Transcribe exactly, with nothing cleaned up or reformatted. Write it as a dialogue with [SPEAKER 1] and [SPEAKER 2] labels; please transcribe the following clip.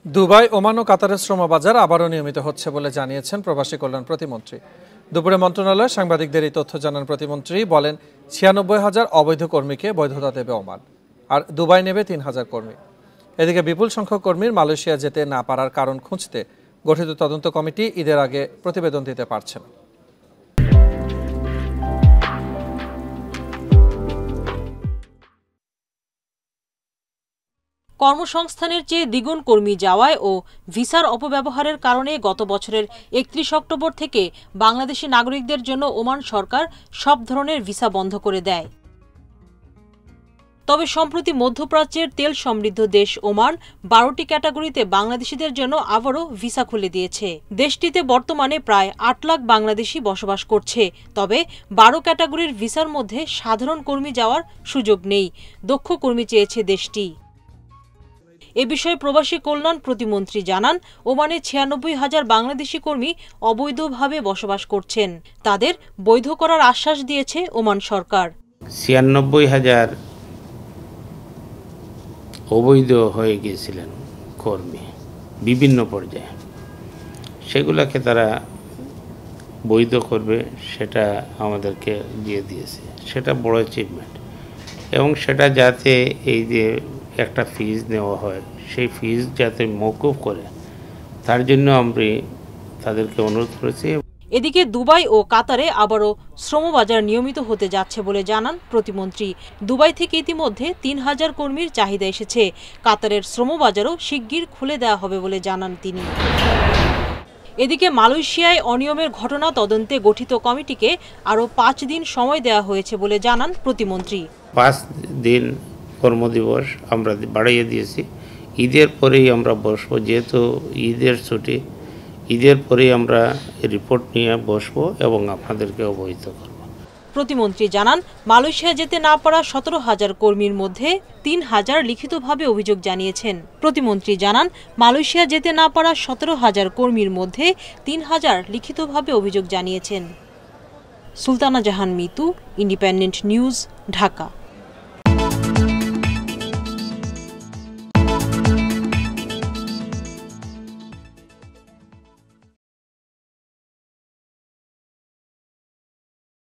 [SPEAKER 1] Dubai, Oman ও কাতারের শ্রমবাজার আবারও নিয়মিত হচ্ছে বলে জানিয়েছেন প্রবাসী কল্যাণ প্রতিমন্ত্রী। দুপুরে মন্ত্রণালয়ে সাংবাদিকদের এই তথ্য জানান প্রতিমন্ত্রী। বলেন, ছিয়ানব্বই হাজার অবৈধ কর্মীকে বৈধতা দেবে ওমান, আর দুবাই নেবে তিন হাজার কর্মী। এদিকে বিপুল সংখ্যক কর্মীর মালয়েশিয়া যেতে না পারার কারণ খুঁজতে গঠিত তদন্ত কমিটি ঈদের আগে প্রতিবেদন দিতে পারছে না।
[SPEAKER 2] কর্মসংস্থানের চেয়ে দ্বিগুণ কর্মী যাওয়ায় ও ভিসার অপব্যবহারের কারণে গত বছরের একত্রিশ অক্টোবর থেকে বাংলাদেশি নাগরিকদের জন্য ওমান সরকার সব ধরনের ভিসা বন্ধ করে দেয়। তবে সম্প্রতি মধ্যপ্রাচ্যের তেল সমৃদ্ধ দেশ ওমান বারোটি ক্যাটাগরিতে বাংলাদেশিদের জন্য আবারও ভিসা খুলে দিয়েছে। দেশটিতে বর্তমানে প্রায় আট লাখ বাংলাদেশি বসবাস করছে। তবে বারো ক্যাটাগরির ভিসার মধ্যে সাধারণ কর্মী যাওয়ার সুযোগ নেই। দক্ষ কর্মী চেয়েছে দেশটি। এ বিষয়ে প্রবাসী কল্যাণ প্রতিমন্ত্রী জানান, ওমানে ছিয়ানব্বই হাজার বাংলাদেশি কর্মী অবৈধভাবে বসবাস করছেন। তাদের বৈধ করার আশ্বাস দিয়েছে ওমান সরকার।
[SPEAKER 3] ছিয়ানব্বই হাজার অবৈধ হয়ে গিয়েছিলেন কর্মী বিভিন্ন পর্যায়ে, সেগুলোকে তারা বৈধ করবে সেটা আমাদেরকে দিয়ে দিয়েছে। সেটা বড় অ্যাচিভমেন্ট, এবং সেটা যাতে এই যে একটা ফিজ নেওয়া হয় সেই ফিজ যাতে মওকুফ করে তার জন্য আমরা তাদেরকে অনুরোধ করেছি।
[SPEAKER 2] এদিকে দুবাই ও কাতারে আবারও শ্রমবাজার নিয়মিত হতে যাচ্ছে বলে জানান প্রতিমন্ত্রী। দুবাই থেকে ইতিমধ্যে তিন হাজার কর্মীর চাহিদা এসেছে। কাতারের শ্রমবাজারও শিগগির খুলে দেওয়া হবে বলে জানান তিনি। এদিকে মালয়েশিয়ায় অনিয়মের ঘটনা তদন্তে গঠিত কমিটিকে আরও পাঁচ দিন সময় দেওয়া হয়েছে বলে জানান প্রতিমন্ত্রী।
[SPEAKER 3] পাঁচ দিন কর্মদিবস আমরা বাড়িয়ে দিয়েছি। ঈদের পরেই আমরা বসবো, যেহেতু ঈদের ছুটি, ঈদের পরেই আমরা রিপোর্ট নিয়ে বসবো এবং আপনাদেরকে অবহিত করব।
[SPEAKER 2] প্রতিমন্ত্রী জানান, মালয়েশিয়া যেতে না পারা সতেরো হাজার কর্মীর মধ্যে তিন হাজার লিখিতভাবে অভিযোগ জানিয়েছেন। প্রতিমন্ত্রী জানান, মালয়েশিয়া যেতে না পারা সতেরো হাজার কর্মীর মধ্যে তিন হাজার লিখিতভাবে অভিযোগ জানিয়েছেন। Sultana Jahan Mitu, independent news, Dhaka.